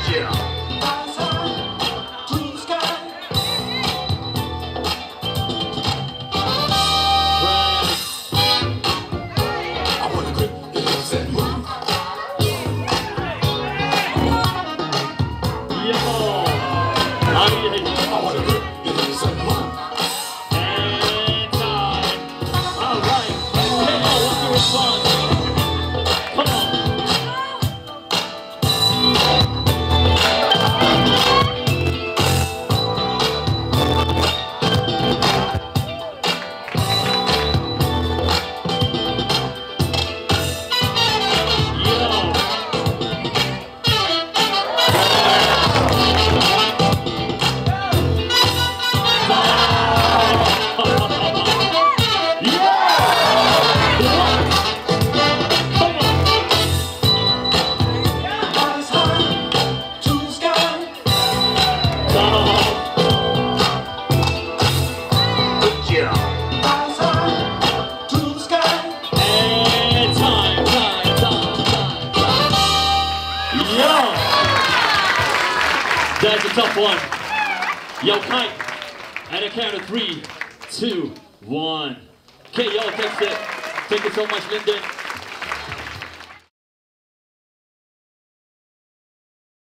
That's a tough one. Yo, Kite, at a count of 3, 2, 1. Okay, yo, thanks it. Thank you so much, Lyndon.